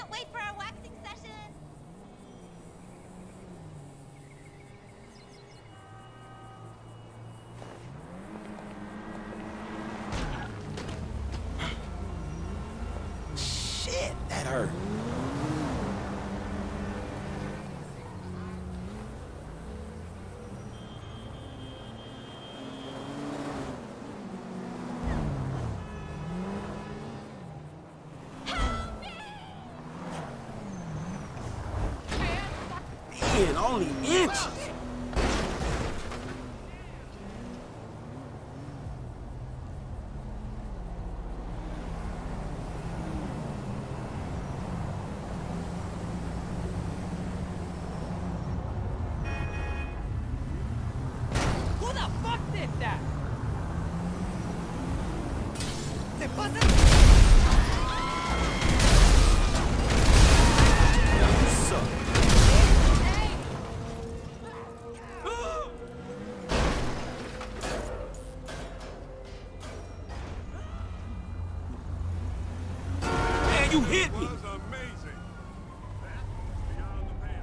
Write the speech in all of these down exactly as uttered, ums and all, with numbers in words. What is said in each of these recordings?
Can't wait for our waxing session. Shit, that hurt. Man, only inches. Who the fuck did that? ¿Te pasa? You hit me! That was amazing. That's beyond the pale.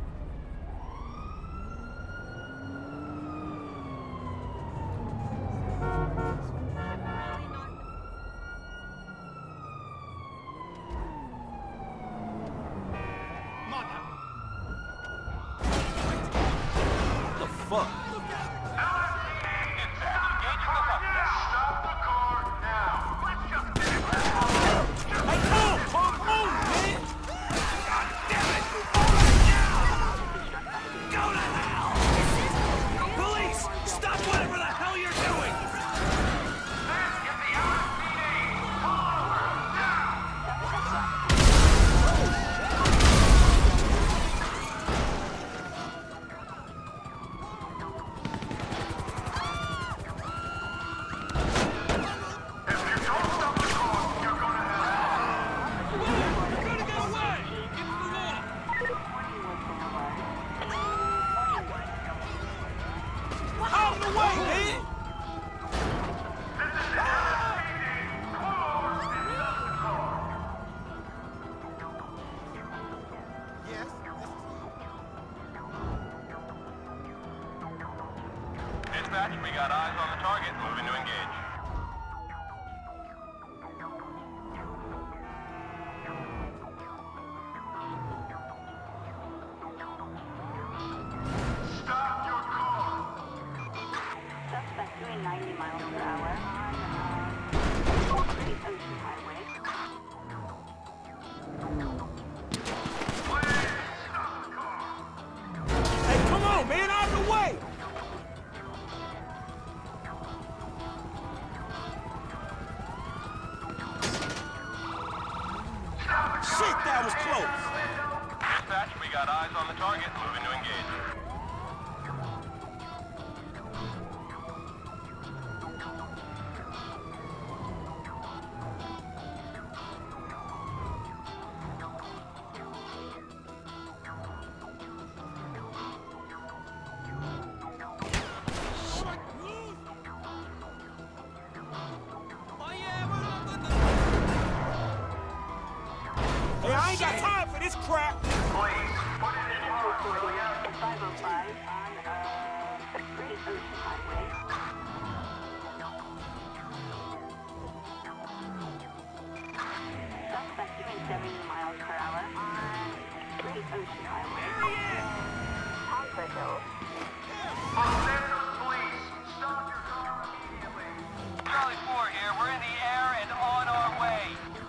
What the fuck? Dispatch, we got eyes on the target, moving to engage. Stop your car! Suspect doing ninety miles per hour on uh, Great Ocean Highway. Please stop the car! Hey, come on, man, out of the way! Shit, that was close! Dispatch, we got eyes on the target, moving to engage. Hey, I ain't got time for this crap! Please, put it in your car, will ya? five oh five on uh, Great Ocean Highway. Suspect doing seventy miles per hour on Great Ocean Highway. Poplar Hill. Los Santos police, stop your car immediately. Charlie four here, we're in the air and on our way.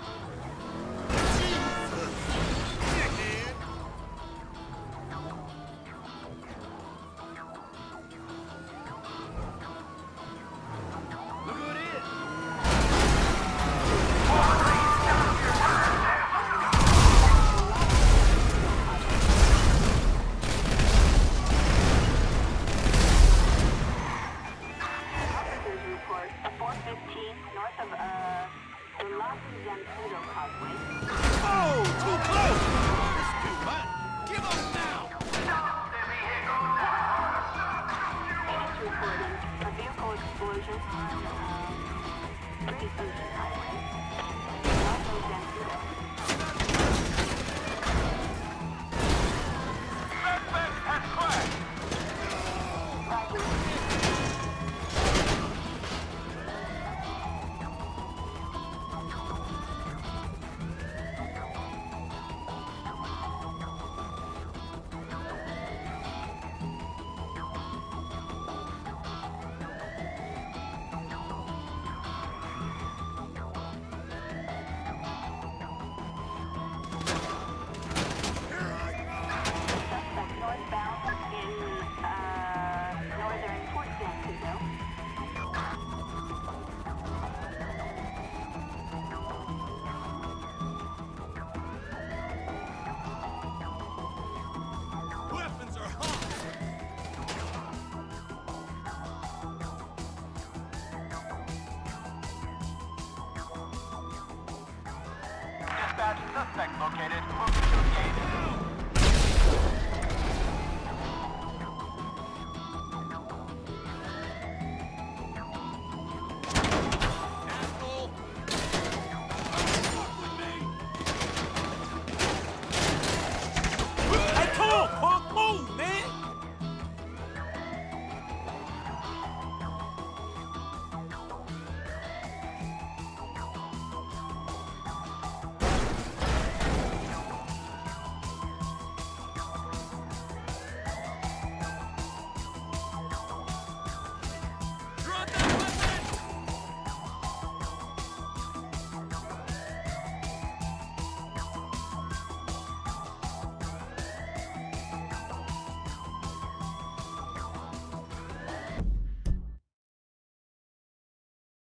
Oh, too close! It's too much. Give up now! A vehicle explosion on Great Ocean Highway. Los Santos. Suspect located. Moving to engage.